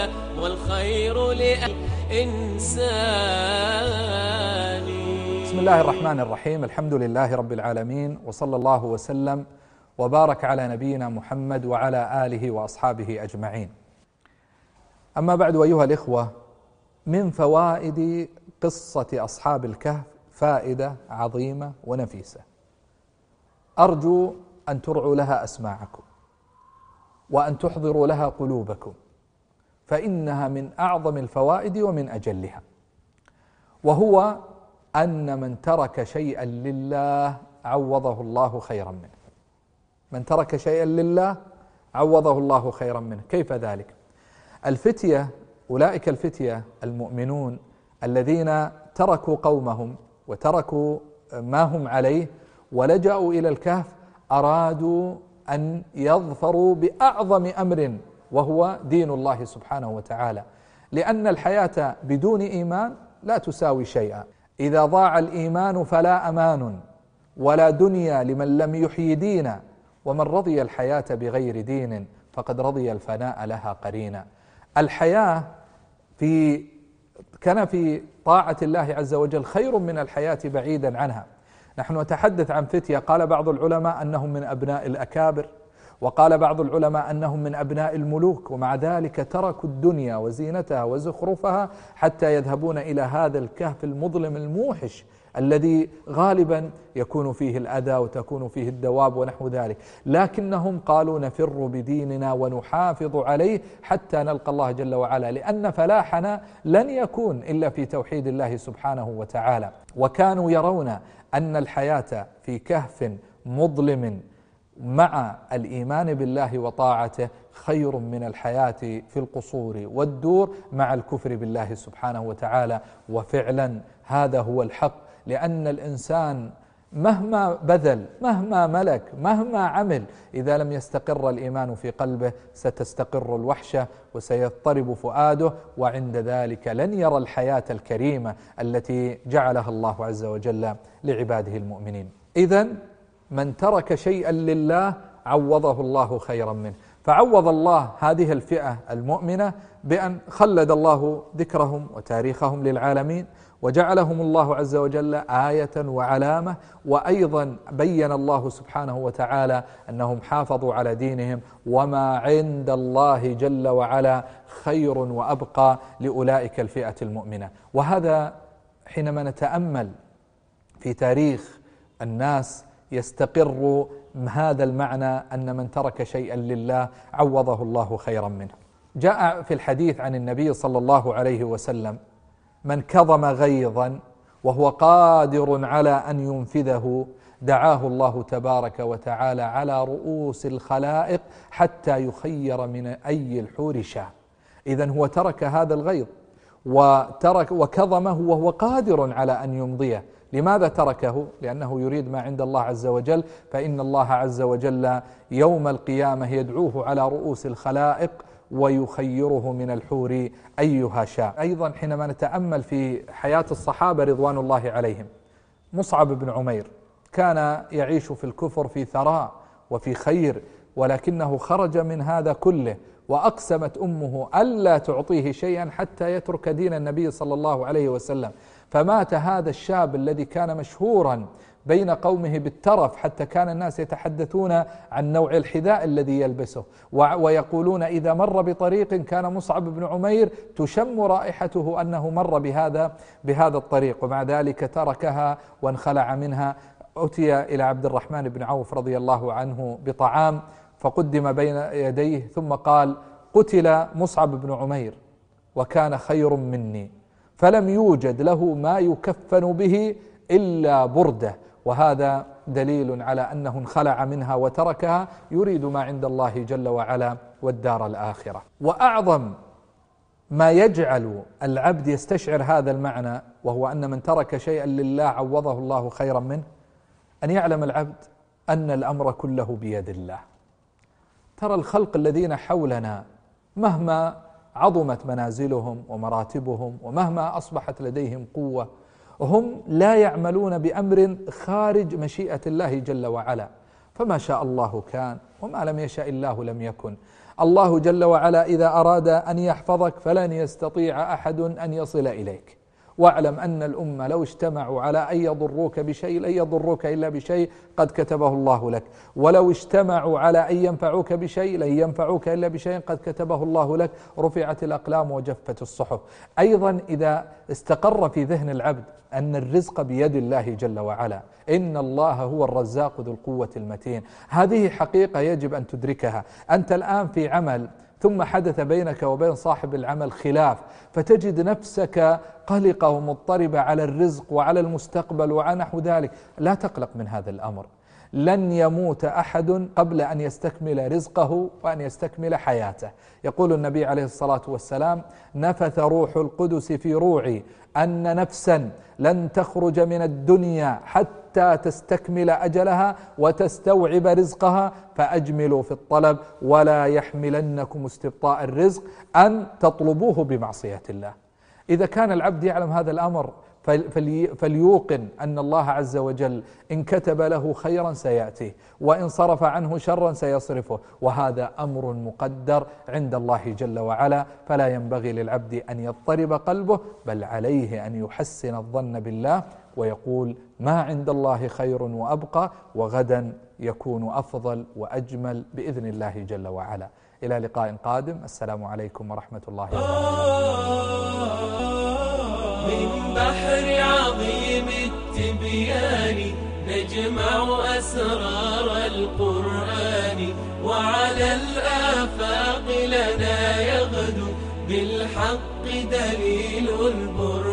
والخير للإنسان. بسم الله الرحمن الرحيم. الحمد لله رب العالمين، وصلى الله وسلم وبارك على نبينا محمد وعلى آله وأصحابه أجمعين. أما بعد، أيها الإخوة، من فوائد قصة أصحاب الكهف فائدة عظيمة ونفيسة، أرجو أن ترعوا لها أسماعكم وأن تحضروا لها قلوبكم، فإنها من أعظم الفوائد ومن أجلها، وهو أن من ترك شيئا لله عوضه الله خيرا منه. من ترك شيئا لله عوضه الله خيرا منه. كيف ذلك؟ الفتية، أولئك الفتية المؤمنون الذين تركوا قومهم وتركوا ما هم عليه ولجأوا إلى الكهف، أرادوا أن يظفروا بأعظم أمر وهو دين الله سبحانه وتعالى، لأن الحياة بدون إيمان لا تساوي شيئا. إذا ضاع الإيمان فلا أمان ولا دنيا لمن لم يحيي دينا، ومن رضي الحياة بغير دين فقد رضي الفناء لها قرينا. الحياة كان في طاعة الله عز وجل خير من الحياة بعيدا عنها. نحن نتحدث عن فتية، قال بعض العلماء أنهم من أبناء الأكابر، وقال بعض العلماء أنهم من أبناء الملوك، ومع ذلك تركوا الدنيا وزينتها وزخرفها حتى يذهبون إلى هذا الكهف المظلم الموحش الذي غالبا يكون فيه الأذى وتكون فيه الدواب ونحو ذلك، لكنهم قالوا نفر بديننا ونحافظ عليه حتى نلقى الله جل وعلا، لأن فلاحنا لن يكون إلا في توحيد الله سبحانه وتعالى. وكانوا يرون أن الحياة في كهف مظلم مع الإيمان بالله وطاعته خير من الحياة في القصور والدور مع الكفر بالله سبحانه وتعالى. وفعلا هذا هو الحق، لأن الإنسان مهما بذل، مهما ملك، مهما عمل، إذا لم يستقر الإيمان في قلبه ستستقر الوحشة وسيضطرب فؤاده، وعند ذلك لن يرى الحياة الكريمة التي جعلها الله عز وجل لعباده المؤمنين. إذن من ترك شيئا لله عوضه الله خيرا منه. فعوض الله هذه الفئة المؤمنة بأن خلد الله ذكرهم وتاريخهم للعالمين، وجعلهم الله عز وجل آية وعلامة، وأيضا بين الله سبحانه وتعالى أنهم حافظوا على دينهم، وما عند الله جل وعلا خير وأبقى لأولئك الفئة المؤمنة. وهذا حينما نتأمل في تاريخ الناس يستقر هذا المعنى، أن من ترك شيئا لله عوضه الله خيرا منه. جاء في الحديث عن النبي صلى الله عليه وسلم: من كظم غيظا وهو قادر على أن ينفذه دعاه الله تبارك وتعالى على رؤوس الخلائق حتى يخير من أي الحور شاء. إذن هو ترك هذا الغيظ وكظمه وهو قادر على أن يمضيه. لماذا تركه؟ لأنه يريد ما عند الله عز وجل، فإن الله عز وجل يوم القيامة يدعوه على رؤوس الخلائق ويخيره من الحور أيها شاء. أيضا حينما نتأمل في حياة الصحابة رضوان الله عليهم، مصعب بن عمير كان يعيش في الكفر في ثراء وفي خير، ولكنه خرج من هذا كله، وأقسمت أمه ألا تعطيه شيئا حتى يترك دين النبي صلى الله عليه وسلم. فمات هذا الشاب الذي كان مشهورا بين قومه بالترف، حتى كان الناس يتحدثون عن نوع الحذاء الذي يلبسه، ويقولون إذا مر بطريق كان مصعب بن عمير تشم رائحته أنه مر بهذا الطريق، ومع ذلك تركها وانخلع منها. أتي إلى عبد الرحمن بن عوف رضي الله عنه بطعام فقدم بين يديه، ثم قال: قتل مصعب بن عمير وكان خير مني، فلم يوجد له ما يكفن به إلا بردة. وهذا دليل على أنه انخلع منها وتركها يريد ما عند الله جل وعلا والدار الآخرة. وأعظم ما يجعل العبد يستشعر هذا المعنى، وهو أن من ترك شيئا لله عوضه الله خيرا منه، أن يعلم العبد أن الأمر كله بيد الله. ترى الخلق الذين حولنا مهما عظمت منازلهم ومراتبهم ومهما أصبحت لديهم قوة، هم لا يعملون بأمر خارج مشيئة الله جل وعلا، فما شاء الله كان وما لم يشاء الله لم يكن. الله جل وعلا إذا أراد أن يحفظك فلن يستطيع أحد أن يصل إليك. واعلم أن الأمة لو اجتمعوا على أن يضروك بشيء لن يضروك إلا بشيء قد كتبه الله لك، ولو اجتمعوا على أن ينفعوك بشيء لن ينفعوك إلا بشيء قد كتبه الله لك. رفعت الأقلام وجفت الصحف. أيضا إذا استقر في ذهن العبد أن الرزق بيد الله جل وعلا، إن الله هو الرزاق ذو القوة المتين، هذه حقيقة يجب أن تدركها. أنت الآن في عمل ثم حدث بينك وبين صاحب العمل خلاف، فتجد نفسك قلقة ومضطربة على الرزق وعلى المستقبل وعلى نحو ذلك. لا تقلق من هذا الأمر، لن يموت أحد قبل أن يستكمل رزقه وأن يستكمل حياته. يقول النبي عليه الصلاة والسلام: نفث روح القدس في روعي أن نفسا لن تخرج من الدنيا حتى تستكمل أجلها وتستوعب رزقها، فأجملوا في الطلب ولا يحملنكم استبطاء الرزق أن تطلبوه بمعصية الله. إذا كان العبد يعلم هذا الأمر فليوقن أن الله عز وجل إن كتب له خيرا سيأتيه، وإن صرف عنه شرا سيصرفه، وهذا أمر مقدر عند الله جل وعلا. فلا ينبغي للعبد أن يضطرب قلبه، بل عليه أن يحسن الظن بالله ويقول: ما عند الله خير وأبقى، وغدا يكون أفضل وأجمل بإذن الله جل وعلا. إلى لقاء قادم، السلام عليكم ورحمة الله وبركاته. من بحر عظيم التبيان نجمع أسرار القرآن، وعلى الآفاق لنا يغدو بالحق دليل البرهان.